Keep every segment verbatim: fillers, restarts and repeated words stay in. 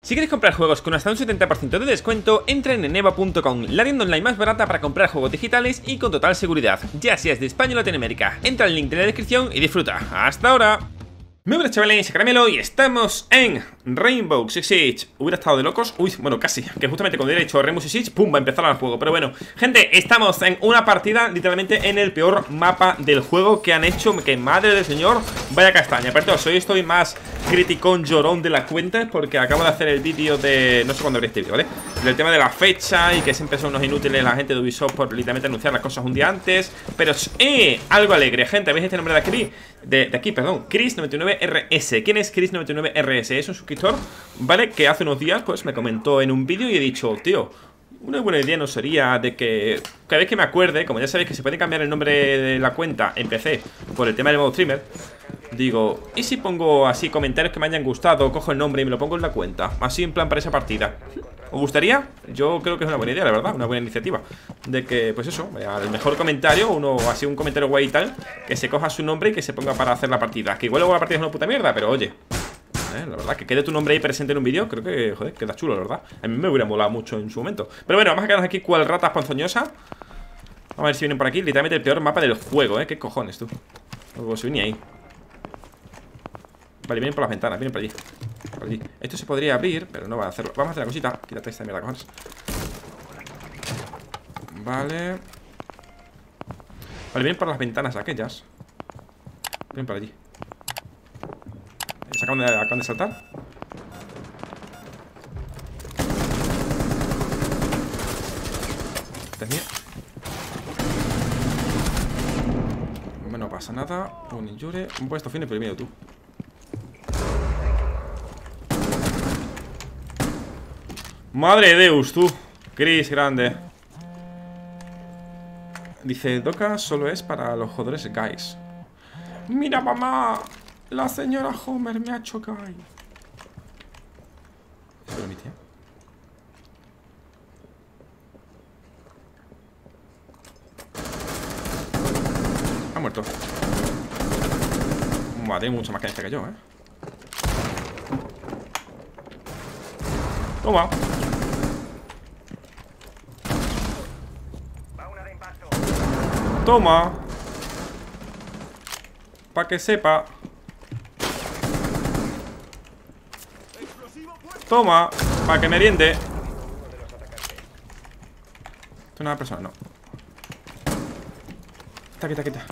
Si queréis comprar juegos con hasta un setenta por ciento de descuento, entren en eva punto com, la tienda online más barata para comprar juegos digitales y con total seguridad, ya seas de España o Latinoamérica. Entra al link de la descripción y disfruta. ¡Hasta ahora! Muy buenas chavales, soy Caramelo y estamos en Rainbow Six Siege. Hubiera estado de locos, uy, bueno, casi, que justamente cuando he dicho Rainbow Six Siege, pum, va a empezar el juego. Pero bueno, gente, estamos en una partida literalmente en el peor mapa del juego que han hecho. Que madre del señor, vaya castaña. Pero hoy estoy más criticón llorón de la cuenta porque acabo de hacer el vídeo de... no sé cuándo veré este vídeo, ¿vale? Del tema de la fecha y que siempre son unos inútiles la gente de Ubisoft por literalmente anunciar las cosas un día antes. Pero, eh, algo alegre, gente. ¿Veis este nombre de aquí? De, de aquí, perdón, Chris noventa y nueve R S. ¿Quién es Chris noventa y nueve R S? Es un suscriptor, ¿vale? Que hace unos días, pues, me comentó en un vídeo y he dicho, tío, una buena idea no sería de que cada vez que me acuerde, como ya sabéis que se puede cambiar el nombre de la cuenta en P C por el tema del modo streamer, digo, ¿y si pongo así comentarios que me hayan gustado, cojo el nombre y me lo pongo en la cuenta? Así en plan para esa partida. ¿Os gustaría? Yo creo que es una buena idea, la verdad, una buena iniciativa. De que, pues eso, al mejor comentario, uno así un comentario guay y tal, que se coja su nombre y que se ponga para hacer la partida. Que igual luego la partida es una puta mierda, pero oye, eh, la verdad, que quede tu nombre ahí presente en un vídeo, creo que, joder, queda chulo, la verdad. A mí me hubiera molado mucho en su momento. Pero bueno, vamos a quedarnos aquí cual ratas ponzoñosa. Vamos a ver si vienen por aquí. Literalmente el peor mapa del juego, eh, qué cojones, tú. Luego se viene ahí. Vale, vienen por las ventanas, vienen por allí. Por allí. Esto se podría abrir, pero no va a hacerlo. Vamos a hacer la cosita. Quítate esta mierda, cojones. Vale. Vale, vienen por las ventanas aquellas. Vienen por allí. Se acaban de, acaban de saltar. Esta es mía. No pasa nada. Un injure. Un puesto fino, pero miedo tú. Madre de Deus, tú. Chris grande. Dice, Doka solo es para los jugadores guys. Mira, mamá. La señora Homer me ha hecho guy. ¿Eso lo mi tía? Ha muerto. Madre, mucho más caña que yo, eh. Toma. Toma. Pa' que sepa. Toma. Pa' que meriende. Esto no es una persona, no. Quita, quita, quita.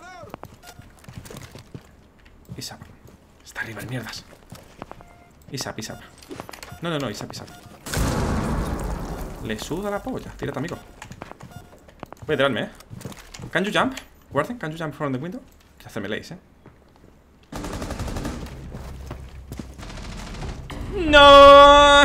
Isap. Está arriba, mierdas. Isap, Isap. No, no, no, Isap, Isap. Le suda la polla. Tírate, amigo. Voy a tirarme, eh. Can you jump? Warden, can you jump from the window? Quiero hacerme lace, eh. No.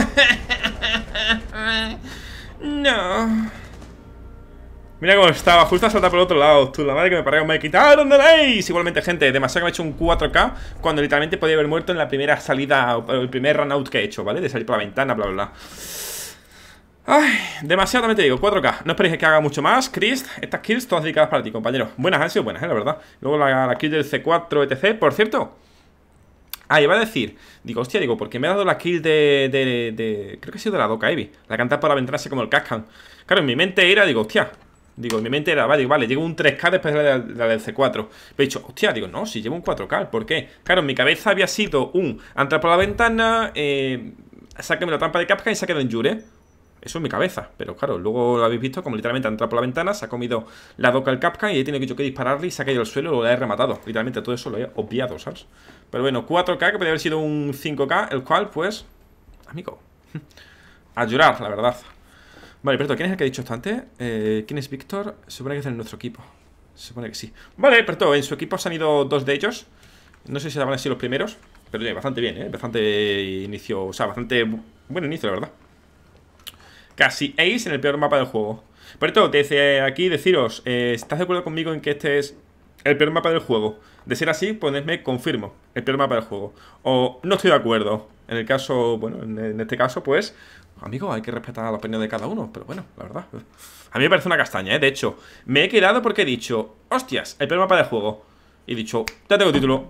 No. Mira cómo estaba, justo a saltar por el otro lado. Tú, la madre que me paré, me quitaron de lace. Igualmente, gente, demasiado que me he hecho un cuatro K cuando literalmente podía haber muerto en la primera salida, o el primer run out que he hecho, ¿vale? De salir por la ventana, bla, bla, bla. Ay, demasiado también te digo, cuatro K. No esperéis que haga mucho más, Chris. Estas kills todas dedicadas para ti, compañero. Buenas, han sido buenas, eh, la verdad. Luego la, la kill del C cuatro, etcétera. Por cierto, ah, iba a decir, digo, hostia, digo, porque me ha dado la kill de, de, de creo que ha sido de la Doka Evi. La cantar por la ventana así como el cascan. Claro, en mi mente era, digo, hostia. Digo, en mi mente era, vale, vale, llevo un tres K después de la, de la del C cuatro. Pero he dicho, hostia, digo, no, si llevo un cuatro K, ¿por qué? Claro, en mi cabeza había sido un entrar por la ventana, eh, sáqueme la trampa de Capcan y se ha quedado en Jure. Eso en mi cabeza, pero claro, luego lo habéis visto como literalmente ha entrado por la ventana, se ha comido la Doka al Capcan y he tenido que, yo que dispararle y se ha caído al suelo y lo he rematado. Literalmente todo eso lo he obviado, ¿sabes? Pero bueno, cuatro K que podría haber sido un cinco K, el cual, pues, amigo, a llorar, la verdad. Vale, pero ¿quién es el que ha dicho esto antes? Eh, ¿Quién es Víctor? Se supone que es en nuestro equipo. Se supone que sí. Vale, pero en su equipo se han ido dos de ellos. No sé si van a ser los primeros, pero eh, bastante bien, ¿eh? Bastante inicio, o sea, bastante buen inicio, la verdad. Casi ace en el peor mapa del juego. Por esto, desde aquí deciros, eh, ¿estás de acuerdo conmigo en que este es el peor mapa del juego? De ser así, ponedme confirmo, el peor mapa del juego. O no estoy de acuerdo. En el caso, bueno, en, en este caso, pues, amigo, hay que respetar la opinión de cada uno. Pero bueno, la verdad, a mí me parece una castaña, ¿eh? De hecho, me he quedado porque he dicho, hostias, el peor mapa del juego. Y he dicho, ya tengo título.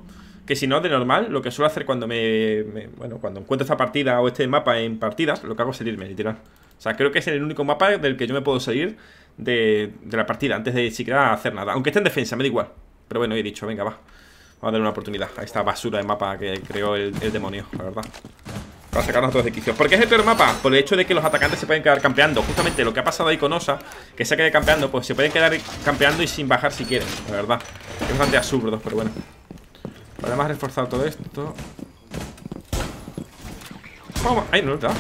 Que si no, de normal, lo que suelo hacer cuando me, me... Bueno, cuando encuentro esta partida o este mapa en partidas, lo que hago es salirme, literal. O sea, creo que es el único mapa del que yo me puedo salir de, de la partida antes de siquiera hacer nada. Aunque esté en defensa, me da igual. Pero bueno, he dicho, venga, va. Vamos a darle una oportunidad a esta basura de mapa que creó el, el demonio, la verdad. Para sacarnos todos de quicio. ¿Por qué es el peor mapa? Por el hecho de que los atacantes se pueden quedar campeando. Justamente lo que ha pasado ahí con Osa, que se quede campeando, pues se pueden quedar campeando y sin bajar si quieren, la verdad. Es bastante absurdo, pero bueno. Vale, más reforzado todo esto. Vamos. Ay, no lo he dado.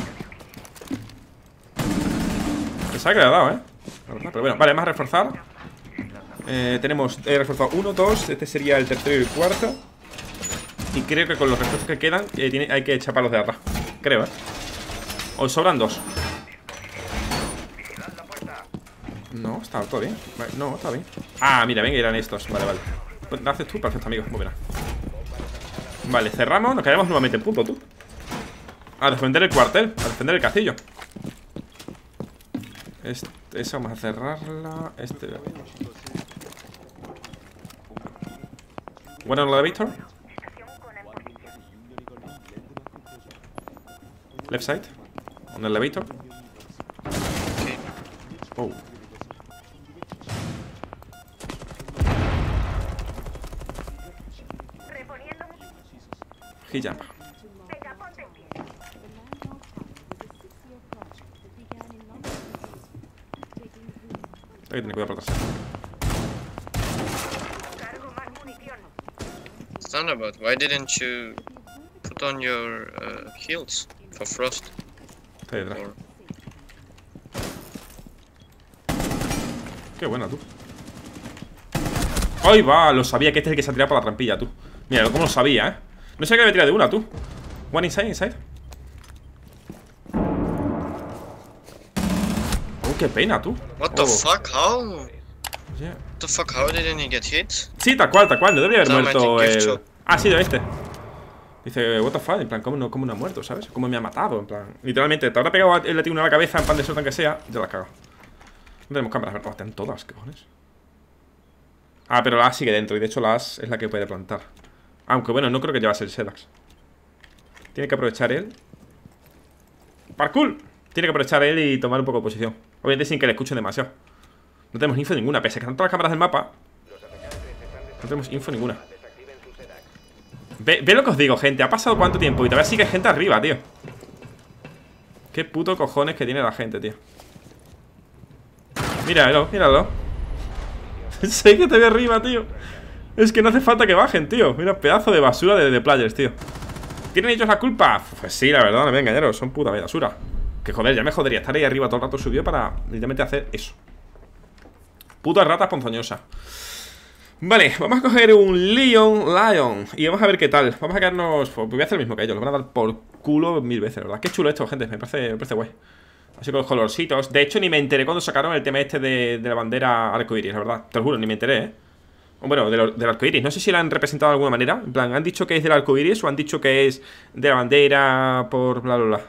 Pensaba que le he dado, eh. Pero bueno, vale, más reforzar. eh, Tenemos eh, reforzado uno, dos. Este sería el tercero y el cuarto. Y creo que con los refuerzos que quedan eh, tiene, hay que echar palos de arra. Creo, eh. O sobran dos. No, está todo bien. Vale, no, está bien. Ah, mira, ven, eran estos. Vale, vale. Pues, ¿lo haces tú? Perfecto, amigo. Muy bien. Vale, cerramos. Nos quedamos nuevamente en punto, tú. A defender el cuartel. A defender el castillo. Este, esa vamos a cerrarla. Este. Bueno, la de Víctor. Left side. On the elevator. Oh. He jump. Hay que tener cuidado por atrás. Thunderbolt, why didn't you put on your uh, heels for Frost? Está ahí detrás. Or... Qué buena, tú. ¡Ay, va! Lo sabía que este es el que se ha tirado por la trampilla, tú. Mira, cómo lo sabía, ¿eh? No sé que me tira de una, tú. One inside, inside. Oh, qué pena, tú. What the Oh. fuck? How? Yeah. What the fuck? How didn't he get hit? Sí, tal cual, tal cual. No debería haber No, muerto Magic Gift el... Shop. Ah, ha sido este. Dice, what the fuck, en plan, ¿cómo no, cómo no ha muerto, sabes? ¿Cómo me ha matado? En plan, literalmente, te habrá pegado el latino a la cabeza en plan de suerte que sea, ya la cago. No tenemos cámaras, ¿verdad? Están todas, ¿qué cojones? Ah, pero la A sigue dentro y de hecho la A es la que puede plantar. Aunque bueno, no creo que llevase el Sedax. Tiene que aprovechar él. ¡Parkour! Tiene que aprovechar él y tomar un poco de posición. Obviamente sin que le escuchen demasiado. No tenemos info ninguna, pese a que están todas las cámaras del mapa. No tenemos info ninguna. Ve, ve lo que os digo, gente. Ha pasado cuánto tiempo y todavía sigue gente arriba, tío. Qué puto cojones que tiene la gente, tío. Míralo, míralo. Sé que te ve arriba, tío. Es que no hace falta que bajen, tío. Mira, pedazo de basura de, de players, tío. ¿Tienen ellos la culpa? Pues sí, la verdad, no me voy a engañar. Son puta basura. Que joder, ya me jodería estar ahí arriba todo el rato subido para literalmente hacer eso. Puta rata ponzoñosa. Vale, vamos a coger un Leon Lion y vamos a ver qué tal. Vamos a quedarnos... Pues voy a hacer lo mismo que ellos. Lo van a dar por culo mil veces, ¿verdad? Qué chulo esto, gente. Me parece, me parece guay. Así con los colorcitos. De hecho, ni me enteré cuando sacaron el tema este de, de la bandera arcoiris, la verdad. Te lo juro, ni me enteré, ¿eh? Bueno, de lo, del arcoiris. No sé si la han representado de alguna manera. En plan, ¿han dicho que es del arcoiris o han dicho que es de la bandera por bla, bla, bla?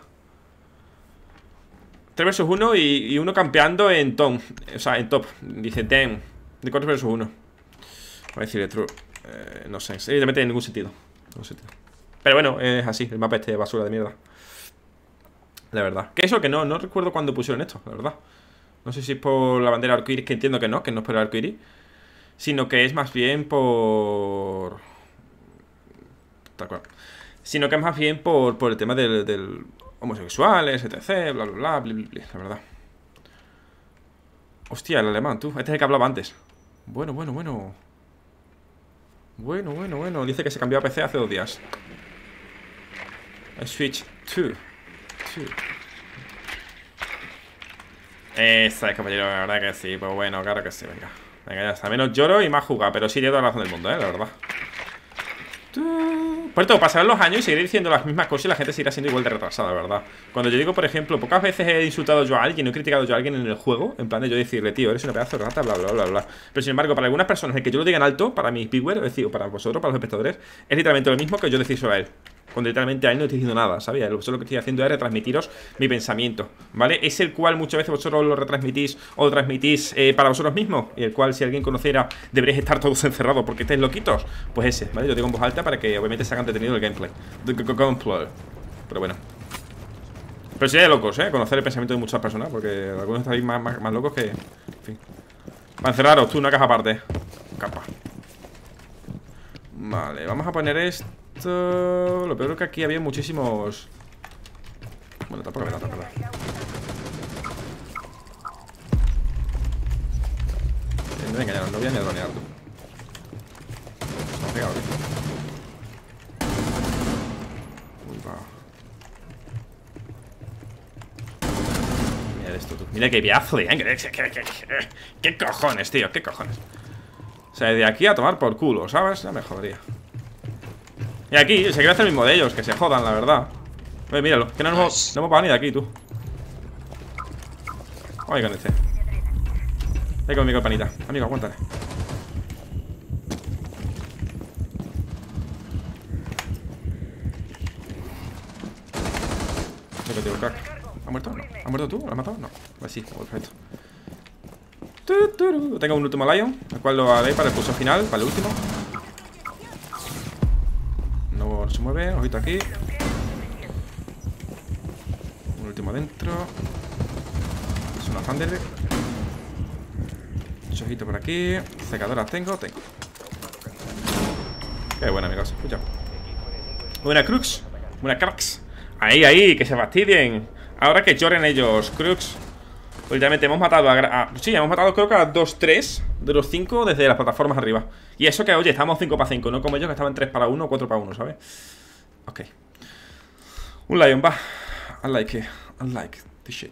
tres versus uno y, y uno campeando en tom. O sea, en top. Dice damn. De cuatro versus uno. Voy a decirle true. Eh, no sé. Evidentemente en ningún sentido. ningún sentido. Pero bueno, es así. El mapa este de basura de mierda. La verdad. Que eso que no, no recuerdo cuándo pusieron esto, la verdad. No sé si es por la bandera arcoiris, que entiendo que no, que no es por el arcoiris. Sino que es más bien por... Tal cual. Sino que es más bien por, por el tema del, del homosexuales, etcétera. Bla, bla, bla, bla, bla, bla, la verdad. Hostia, el alemán, tú. Este es el que hablaba antes. Bueno, bueno, bueno. Bueno, bueno, bueno. Dice que se cambió a P C hace dos días. I switch to... Esa es, compañero, la verdad que sí. Pues bueno, claro que sí, venga. Venga, ya está, menos lloro y más jugar. Pero sí, tiene toda la razón del mundo, eh, la verdad. Por esto, pasarán los años y seguiré diciendo las mismas cosas y la gente seguirá siendo igual de retrasada, la verdad. Cuando yo digo, por ejemplo, pocas veces he insultado yo a alguien, he criticado yo a alguien en el juego, en plan de yo decirle, tío, eres una pedazo de rata, bla, bla, bla, bla. Pero sin embargo, para algunas personas, el que yo lo diga en alto, para mis viewers, es decir, o para vosotros, para los espectadores, es literalmente lo mismo que yo decírselo a él. cuando literalmente a él no estoy diciendo nada, ¿sabes? Solo lo que estoy haciendo es retransmitiros mi pensamiento, ¿vale? Es el cual muchas veces vosotros lo retransmitís o lo transmitís eh, para vosotros mismos, y el cual si alguien conociera deberéis estar todos encerrados porque estáis loquitos. Pues ese, ¿vale? Yo digo en voz alta para que obviamente se haga entretenido el gameplay. The gameplay. Pero bueno. Pero sería de locos, ¿eh? Conocer el pensamiento de muchas personas, porque algunos estáis más, más, más locos que... En fin. Para encerraros tú, una caja aparte. Capa. Vale, vamos a poner esto. Lo peor es que aquí había muchísimos... Bueno, tampoco me da tanta verdad. No me engañaron, no voy a ni a dronear tú. Estamos pegados, tío. Uy, va. Mira esto, tú. Mira qué pedazo de ángel. ¿Qué, qué, qué, qué cojones, tío? ¿Qué cojones? O sea, de aquí a tomar por culo, ¿sabes? Ya me jodería. Y aquí, se quiere hacer el mismo de ellos, que se jodan, la verdad. Oye, míralo, que no nos hemos, no hemos pagado ni de aquí, tú. Ay, con este. Ven conmigo, panita. Amigo, aguántale. Ven contigo, crack. ¿Ha muerto? No. ¿Ha muerto tú? ¿Lo has matado? No. Pues sí, perfecto. Tengo un último Lion, el cual lo haré para el pulso final, para el último. No se mueve, ojito aquí. Un último dentro. Es una Thunder. Ojito por aquí. Secadoras tengo, tengo. Qué buena, amigos. Escucha. Buena Crux. Buena Crux. Ahí, ahí, que se fastidien. Ahora que lloren ellos, Crux. Literalmente hemos matado a, a... Sí, hemos matado creo que a dos tres de los cinco desde las plataformas arriba. Y eso que, oye, estamos cinco para cinco, no como ellos que estaban tres para uno o cuatro para uno, ¿sabes? Ok. Un Lion, va. I like it. I like this shit.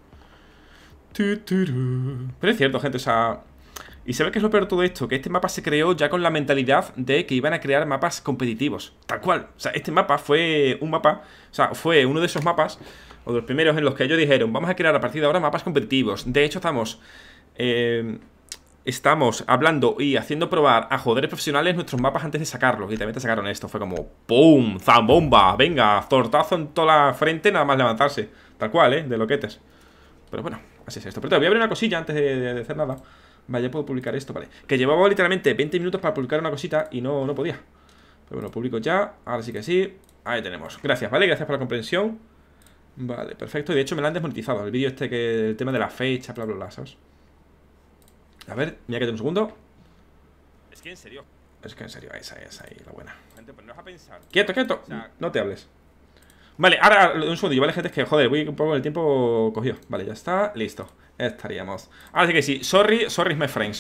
Pero es cierto, gente, o sea... Y ¿sabes qué es lo peor de todo esto? Que este mapa se creó ya con la mentalidad de que iban a crear mapas competitivos. Tal cual. O sea, este mapa fue un mapa... O sea, fue uno de esos mapas... O de los primeros en los que ellos dijeron: vamos a crear a partir de ahora mapas competitivos. De hecho, estamos... Eh, estamos hablando y haciendo probar a jugadores profesionales nuestros mapas antes de sacarlos. Y también te sacaron esto. Fue como... ¡Pum! ¡Zambomba! Venga, tortazo en toda la frente, nada más levantarse. Tal cual, ¿eh? De loquetes. Pero bueno, así es esto. Pero te voy a abrir una cosilla antes de, de, de hacer nada. Vale, ya puedo publicar esto, vale. Que llevaba literalmente veinte minutos para publicar una cosita y no, no podía. Pero bueno, publico ya. Ahora sí que sí. Ahí tenemos. Gracias, ¿vale? Gracias por la comprensión. Vale, perfecto. Y de hecho me lo han desmonetizado. El vídeo este que... El tema de la fecha, bla, bla, bla, ¿sabes? A ver, mira que tengo un segundo. Es que en serio. Es que en serio, esa es ahí, la buena. Gente, pues no vas a pensar. Quieto, quieto. O sea, no te hables. Vale, ahora un segundillo, ¿vale, gente? Es que, joder, voy un poco en el tiempo cogido. Vale, ya está, listo. Estaríamos. Ahora sí que sí, sorry, sorry my friends.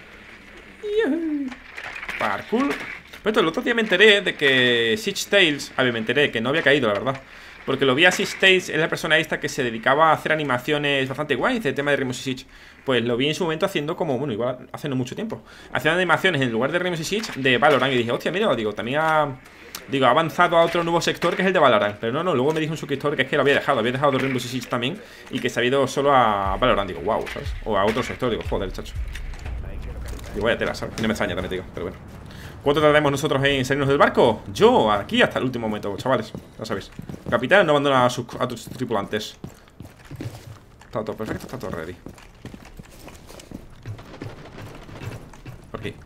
Parkour. Pero esto, el otro día me enteré de que Siege Tales... A ver, me enteré que no había caído, la verdad. Porque lo vi a Siege Tales, es la persona esta que se dedicaba a hacer animaciones bastante guays del tema de Rainbow Six Siege. Pues lo vi en su momento haciendo como, bueno, igual hace no mucho tiempo. Haciendo animaciones en lugar de Rainbow Six Siege de Valorant. Y dije, hostia, mira, digo, también ha... Digo, ha avanzado a otro nuevo sector que es el de Valorant. Pero no, no, luego me dijo un suscriptor que es que lo había dejado. Había dejado de Rainbow Six Siege también. Y que se había ido solo a Valorant. Digo, wow, ¿sabes? O a otro sector. Digo, joder, chacho. Digo, vaya tela, ¿sabes? Y no me extraña, también te digo, pero bueno. ¿Cuánto tardamos nosotros en salirnos del barco? Yo, aquí hasta el último momento, chavales. Ya sabéis. Capitán no abandona a sus, a tus tripulantes. Está todo perfecto, está todo ready. Por aquí.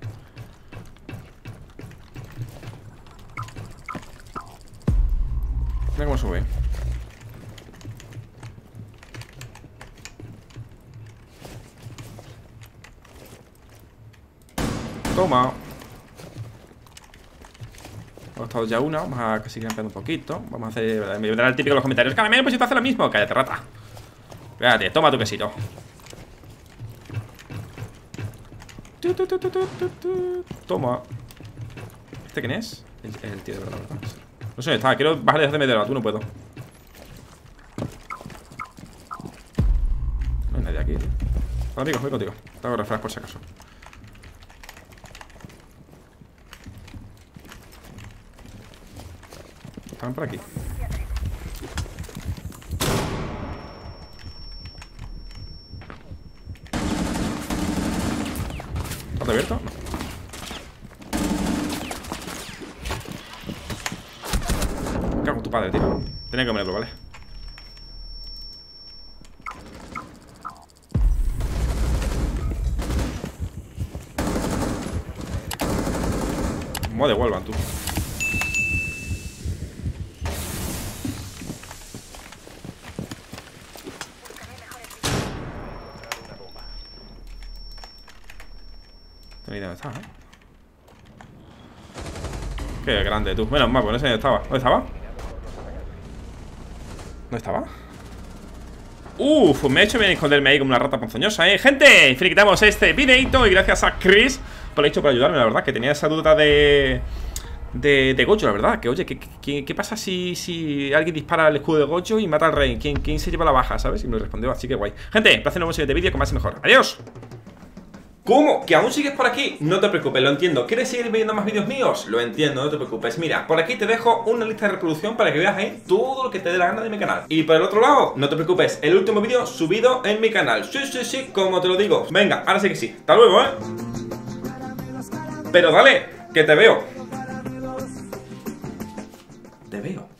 Mira cómo sube. Toma. Hemos estado ya una, vamos a seguir ampliando un poquito. Vamos a hacer... Me vendrá el típico en los comentarios: Caramelo, pues si te hace lo mismo. Cállate, rata. Cállate, toma tu quesito. Toma. ¿Este quién es? Es el tío de verdad, ¿verdad? No sé dónde está, quiero bajar de hacerme de la tú no puedo. No hay nadie aquí, tío. Hola, amigo, voy contigo. Te hago refresh por si acaso. Estaban por aquí. ¿Está abierto? No. padre, tío. Tenía que comerlo, ¿vale? Como de Wolvan, tú. No sé dónde está, ¿eh? Qué grande, tú. Menos mal, pues no sé dónde estaba. ¿Dónde estaba? ¿Dónde estaba? Uf, me he hecho bien esconderme ahí como una rata ponzoñosa, ¿eh? Gente, finiquitamos este videito. Y gracias a Chris por el hecho por ayudarme, la verdad. Que tenía esa duda de... De, de Gojo, la verdad. Que oye, ¿qué, qué, qué pasa si, si alguien dispara el escudo de Gojo y mata al rey? ¿Quién, quién se lleva la baja, sabes? Y me respondió, así que guay. Gente, placer en un siguiente vídeo con más y mejor. ¡Adiós! ¿Cómo? ¿Que aún sigues por aquí? No te preocupes, lo entiendo. ¿Quieres seguir viendo más vídeos míos? Lo entiendo, no te preocupes. Mira, por aquí te dejo una lista de reproducción para que veas ahí todo lo que te dé la gana de mi canal. Y por el otro lado, no te preocupes, el último vídeo subido en mi canal. Sí, sí, sí, como te lo digo. Venga, ahora sí que sí. Hasta luego, ¿eh? Pero dale, que te veo. Te veo.